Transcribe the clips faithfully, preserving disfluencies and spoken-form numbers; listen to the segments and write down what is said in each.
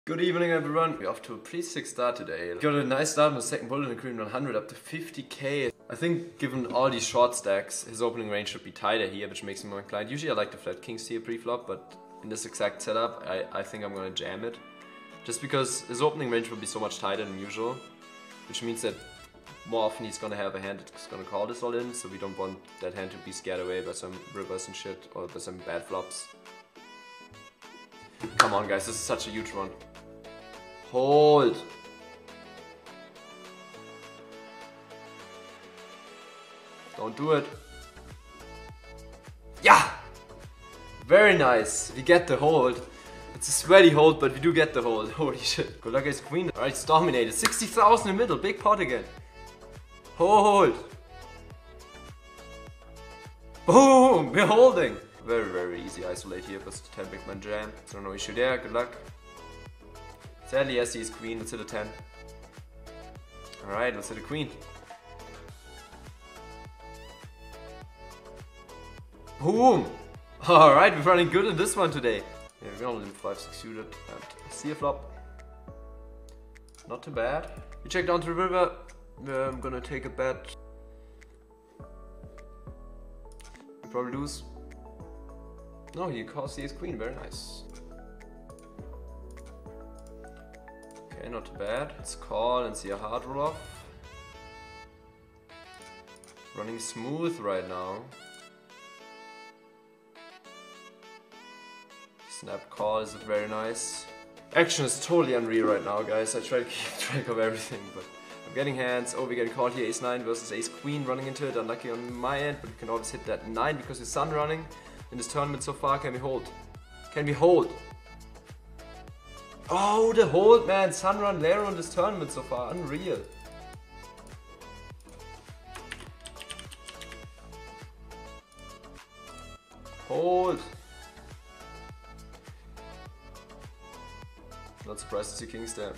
Good evening everyone, we're off to a pretty sick start today. Got a nice start with the second bullet in Green one hundred up to fifty K. I think given all these short stacks, his opening range should be tighter here, which makes him more inclined. Usually I like the flat kings here pre-flop, but in this exact setup, I, I think I'm gonna jam it. Just because his opening range will be so much tighter than usual, which means that more often he's gonna have a hand that's gonna call this all in, so we don't want that hand to be scared away by some rivers and shit, or by some bad flops. Come on guys, this is such a huge one. Hold! Don't do it. Yeah! Very nice. We get the hold. It's a sweaty hold, but we do get the hold. Holy shit. Good luck, ace queen. Alright, it's dominated. sixty thousand in the middle. Big pot again. Hold! Boom! We're holding. Very, very easy isolate here. Plus ten big man jam. So no issue there. Good luck. Sadly, yes, he's queen. Let's hit a ten. Alright, let's hit a queen. Boom! Alright, we're running good in this one today. Yeah, we're only five six suited and see a flop. Not too bad. We check down to the river. I'm gonna take a bet. We probably lose. No, he calls the ace queen. Very nice. Okay, not too bad. Let's call and see a hard roll off. Running smooth right now. Snap call is very nice. Action is totally unreal right now, guys. I try to keep track of everything, but I'm getting hands. Oh, we're getting called here. ace nine versus ace queen running into it. Unlucky on my end, but we can always hit that nine because his sun running in this tournament so far. Can we hold? Can we hold? Oh, the hold, man. Sun run Lero in this tournament so far. Unreal. Hold. Not surprised to see kings there.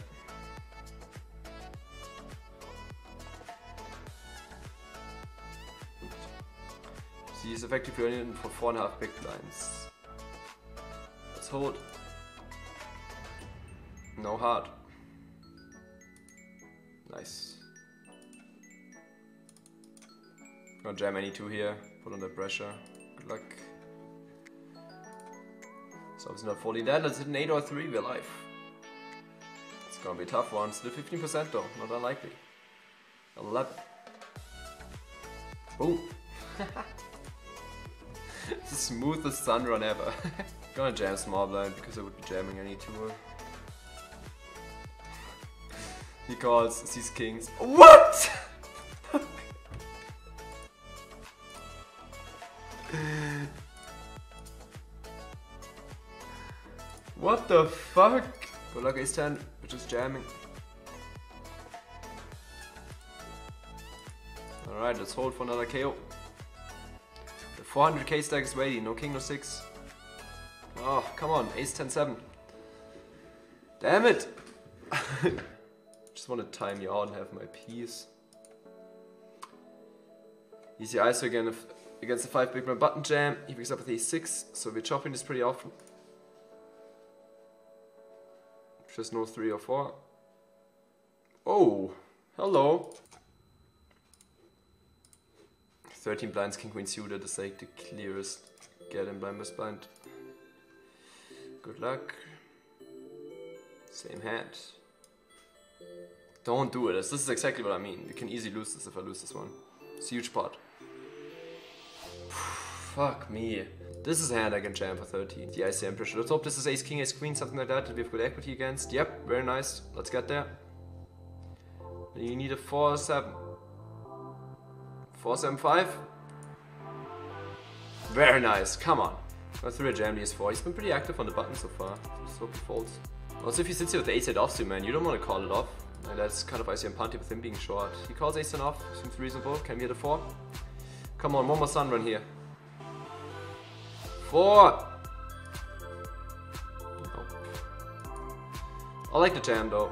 He's effectively only in for four and a half big blinds. Let's hold. No hard. Nice. Gonna jam any two here. Put under pressure. Good luck. So it's not fully dead. Let's hit an eight or a three. We're alive. It's gonna be a tough one. Still fifteen percent though. Not unlikely. eleven. Boom. It's the smoothest sun run ever. Gonna jam small blind because I would be jamming any two. He calls, sees kings. What? What the fuck? Good luck ace ten, which is jamming. Alright, let's hold for another K O. The four hundred K stack is waiting, no king, no six. Oh, come on, ace ten seven. Damn it! Just want to time you out and have my piece. Easy I S O again if, against the five big man button jam. He picks up with ace six, so we're chopping this pretty often. Just no three or four. Oh, hello. thirteen blinds, king queen suited is like the clearest get in blind best blind. Good luck. Same hand. Don't do it. This is exactly what I mean. We can easily lose this if I lose this one. It's a huge pot. Fuck me. This is a hand I can jam for thirteen. The I C M pressure. Let's hope this is ace king, ace queen, something like that that we have good equity against. Yep, very nice. Let's get there. You need a four seven. four seven five. Very nice. Come on. Let's through a jam the ace four. He's been pretty active on the button so far. Let's hope he folds. Also, if he sits here with the ace eight offsuit, man, you don't want to call it off. And that's kind of I C M punty with him being short. He calls ace ten off. Seems reasonable. Can we hit a four? Come on, one more sun run here. Four! Nope. I like the jam though.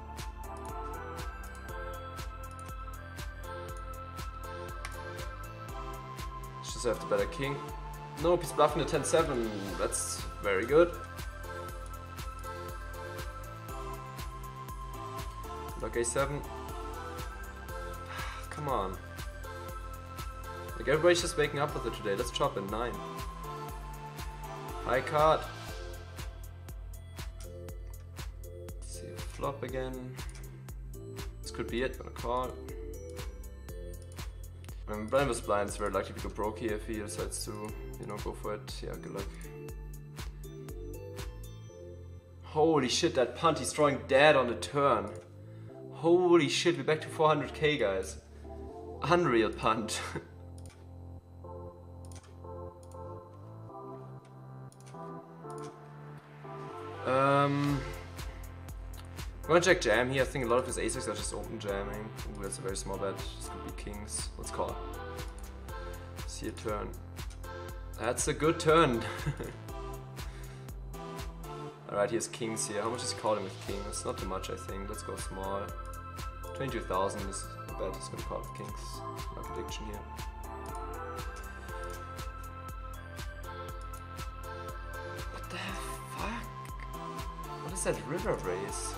Let's just have to bet a king. Nope, he's bluffing a ten seven. That's very good. Luck A seven. Come on. Like everybody's just waking up with it today. Let's chop in nine. High card. Let's see a flop again. This could be it. Gonna call. Um, blind was blind. It's very likely to go broke here if he decides to, you know, go for it. Yeah, good luck. Holy shit! That punt. He's throwing dead on the turn. Holy shit! We're back to four hundred K, guys. Unreal punt. um, I'm gonna check jam here. I think a lot of his aces are just open jamming. Ooh, that's a very small bet. This could be kings. Let's call. See a turn. That's a good turn. Alright, he has kings here. How much is he calling with kings? Not too much, I think. Let's go small. twenty-two thousand is a bet he's gonna call with kings. My prediction here. What the fuck? What is that river race?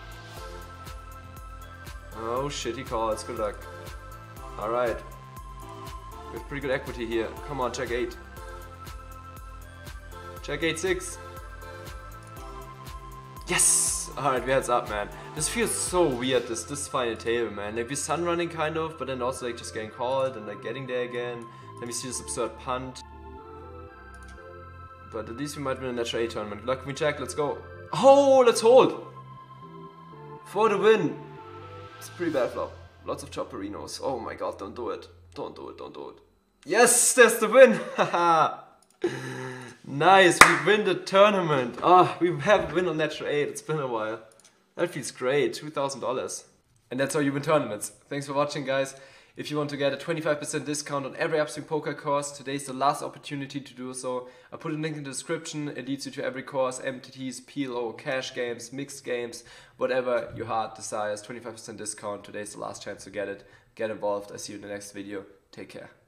Oh shit, he calls. Good luck. Alright. We have pretty good equity here. Come on, check eight. Check eight six. Yes! Alright, we heads up, man. This feels so weird, this this final table, man. Like, we're sun running kind of, but then also like just getting called and like getting there again. Then we see this absurd punt. But at least we might win a natural A tournament. Good luck, can we check? Let's go. Oh, let's hold! For the win! It's a pretty bad flop. Lots of chopperinos. Oh my god, don't do it. Don't do it, don't do it. Yes, there's the win! Haha! Nice, we win the tournament. Ah, oh, we haven't win on natural eight. It's been a while. That feels great. two thousand dollars. And that's how you win tournaments. Thanks for watching, guys. If you want to get a twenty-five percent discount on every Upswing Poker course, today's the last opportunity to do so. I put a link in the description. It leads you to every course, M T Ts, P L O, cash games, mixed games, whatever your heart desires. twenty-five percent discount. Today's the last chance to get it. Get involved. I see you in the next video. Take care.